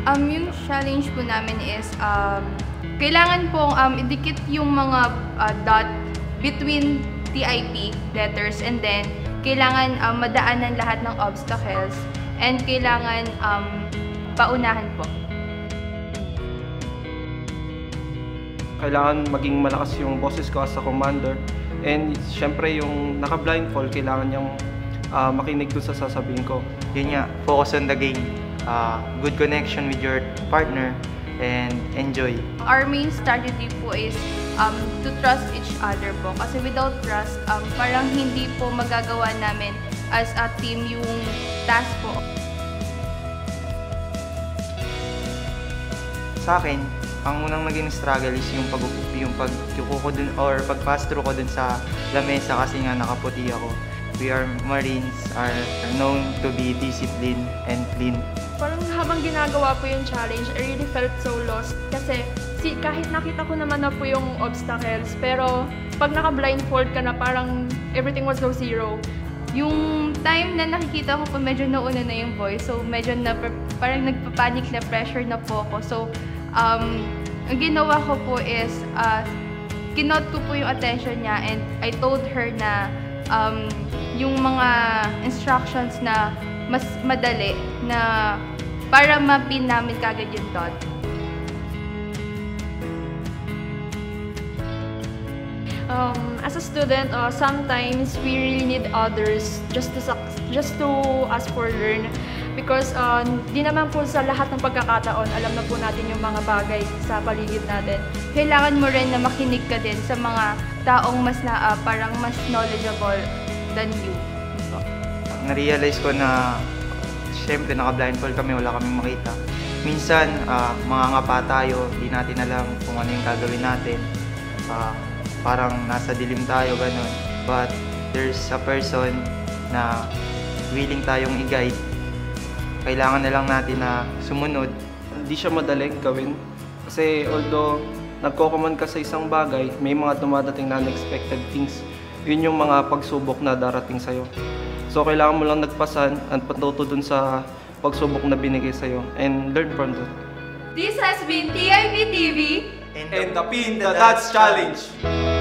Yung challenge po namin is, kailangan pong idikit yung mga dot between T.I.P. letters, and then kailangan madaanan lahat ng obstacles, and kailangan paunahan po. Kailangan maging malakas yung boses ko as a commander, and syempre yung naka-blindfold, kailangan niyang makinig doon sa sasabihin ko. Yun nga, focus on the game, good connection with your partner, and enjoy. Our main strategy po is to trust each other po. Kasi without trust, parang hindi po magagawa namin as a team yung task po. Sa akin, ang unang naging struggle is yung pagkuko ko dun or pag-pass through ko dun sa lamesa kasi nga nakaputi ako. We are Marines are known to be disciplined and clean. Parang habang ginagawa po yung challenge, I really felt so lost kasi kahit nakita ko naman na po yung obstacles, pero pag naka-blindfold ka na parang everything was so zero. Yung time na nakikita ko po, medyo nauna na yung voice, so medyo parang nagpapanik na pressure na po ako. So, ang ginawa ko po is, kinote ko po yung attention niya, and I told her na yung mga instructions na mas madali na para mapin namin kagad yung dot. As a student, sometimes we really need others just to ask for learn, because di naman po sa lahat ng pagkakataon alam na po natin yung mga bagay sa paligid natin. Kailangan mo rin na makinig ka din sa mga taong parang mas knowledgeable than you. Na-realize ko na syempre naka-blindfold kami, wala kaming makita. Minsan, mga ngapa tayo, di natin alam kung ano yung gagawin natin. Parang nasa dilim tayo, ganun. But there's a person na willing tayong i-guide. Kailangan na lang natin na sumunod. Hindi siya madaling gawin. Kasi although nagko-command ka sa isang bagay, may mga dumadating na unexpected things. Yun yung mga pagsubok na darating sa'yo. So kailangan mo lang nagpasan at patuto dun sa pagsubok na binigay sa'yo and learn from that. This has been T.I.P.TV and the P in the Dots Challenge.